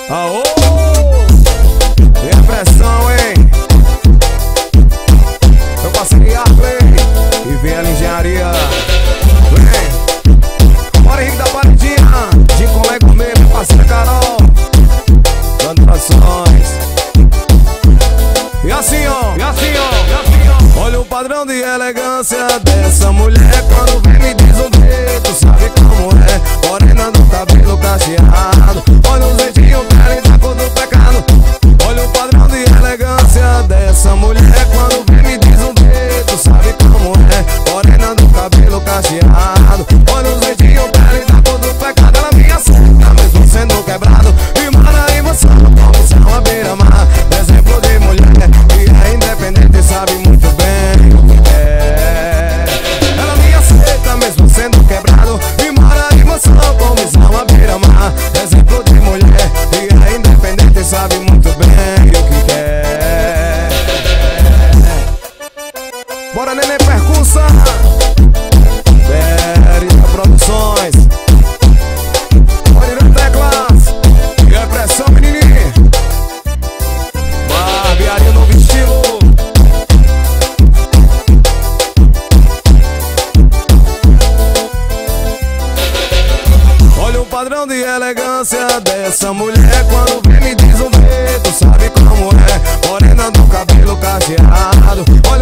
Aô! E a pressão, hein? Eu passei a play e vem a engenharia. Vem! Bora Henrique da Paredinha, de colega mesmo, minha parceira Carol. Dando ações. E assim ó, e assim ó, e assim ó. Olha o padrão de elegância dessa mulher. Quando vem me diz um dedo, sabe como é. Morena do cabelo cacheado. Olha o jeitinho dela e da cor do pecado. Olha o padrão de elegância dessa mulher. Quando vem me diz um dedo, sabe como é. Morena do cabelo cacheado. Olha o jeitinho dela e da cor do pecado. Ela me aceita mesmo sendo quebrado. E mora em você como se é uma beira-mar. Exemplo de mulher que é independente e sabe muito bem o que é. Ela me aceita mesmo sendo quebrado. E mora em você como se é uma beira-mar. Exemplo de mulher que é independente e sabe muito bem o que quer. Bora, neném, percussa. Berita Produções. Pode ir na teclas. E a pressão, menininho. Barbearia novo estilo. Olha o padrão de elegância dessa mulher. Quando vem me diz um dedo, sabe como é. Morena do cabelo cacheado.